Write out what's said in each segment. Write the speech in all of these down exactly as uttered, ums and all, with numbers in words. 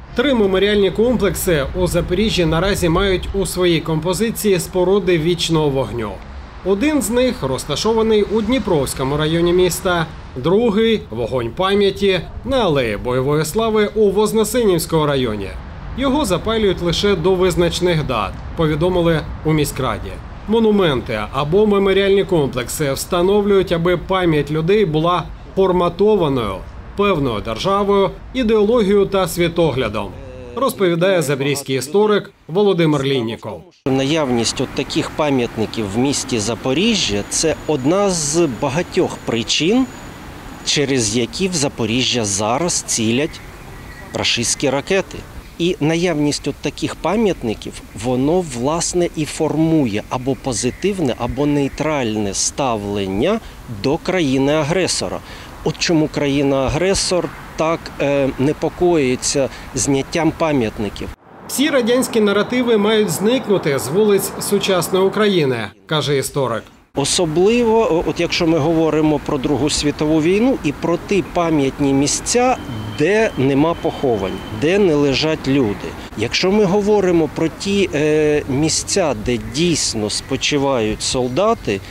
Три меморіальні комплекси у Запоріжжі наразі мають у своїй композиції споруди вічного вогню. Один з них розташований у Дніпровському районі міста, другий – «Вогонь пам'яті» на алеї Бойової слави у Вознесенівському районі. Його запалюють лише до визначених дат, повідомили у міськраді. Монументи або меморіальні комплекси встановлюють, аби пам'ять людей була форматованою певною державою, ідеологією та світоглядом, розповідає запорізький історик Володимир Лінніков. Наявність от таких пам'ятників в місті Запоріжжя – це одна з багатьох причин, через які в Запоріжжя зараз цілять рашистські ракети. І наявність от таких пам'ятників, воно, власне, і формує або позитивне, або нейтральне ставлення до країни-агресора. От чому країна-агресор так е, непокоїться зняттям пам'ятників. Всі радянські наративи мають зникнути з вулиць сучасної України, каже історик. Особливо, от якщо ми говоримо про Другу світову війну і про ті пам'ятні місця, де нема поховань, де не лежать люди. Якщо ми говоримо про ті е, місця, де дійсно спочивають солдати,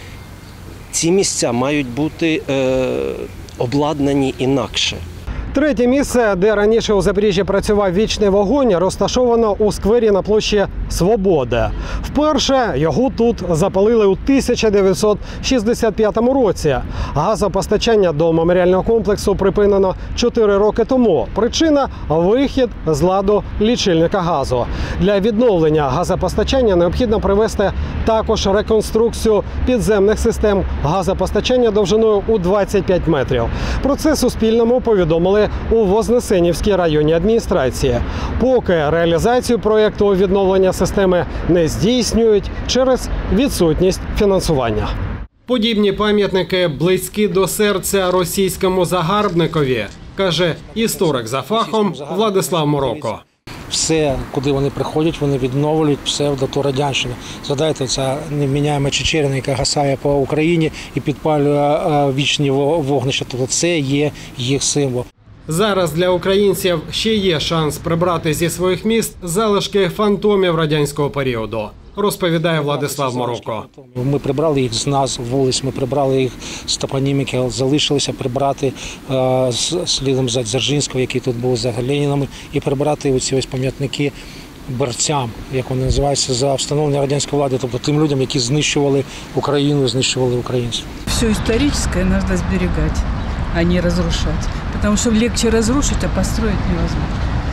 ці місця мають бути е, обладнані інакше. Третє місце, де раніше у Запоріжжі працював вічний вогонь, розташовано у сквері на площі Свободи. Вперше його тут запалили у тисяча дев'ятсот шістдесят п'ятому році. Газопостачання до меморіального комплексу припинено чотири роки тому. Причина – вихід з ладу лічильника газу. Для відновлення газопостачання необхідно провести також реконструкцію підземних систем газопостачання довжиною у двадцять п'ять метрів. Про це Суспільному повідомили у Вознесенівській районній адміністрації. Поки реалізацію проєкту відновлення системи не здійснюють через відсутність фінансування. Подібні пам'ятники близькі до серця російському загарбникові, каже історик за фахом Владислав Мороко. Все, куди вони приходять, вони відновлюють псевдорадянщину. Згадайте, ця невміняєма Чечерина, яка гасає по Україні і підпалює вічні вогнища. Тобто це є їх символ. Зараз для українців ще є шанс прибрати зі своїх міст залишки фантомів радянського періоду, розповідає Владислав Мороко. Ми прибрали їх з назв вулиць, ми прибрали їх з топоніміки, залишилося прибрати е, слідом за Дзержинського, який тут був за Ленінами, і прибрати оці ось пам'ятники борцям, як вони називаються, за встановлення радянської влади, тобто тим людям, які знищували Україну, знищували українців. Все історичне треба зберігати, а не розрушати, тому що легше розрушити, а построїти невозможно.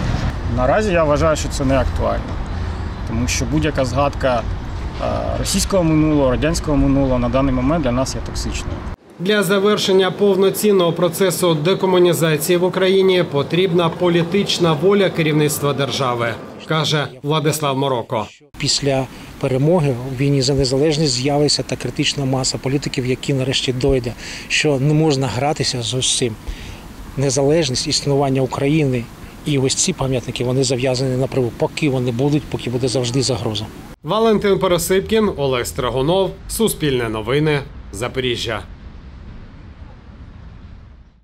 Наразі я вважаю, що це не актуально. Тому що будь-яка згадка російського минулого, радянського минулого на даний момент для нас є токсичною. Для завершення повноцінного процесу декомунізації в Україні потрібна політична воля керівництва держави, каже Владислав Мороко. Після перемоги у війні за незалежність з'явиться та критична маса політиків, які нарешті дойде, що не можна гратися з усім. Незалежність, існування України і ось ці пам'ятники, вони зав'язані напряму, поки вони будуть, поки буде завжди загроза. Валентин Пересипкін, Олег Стригунов, Суспільне новини, Запоріжжя.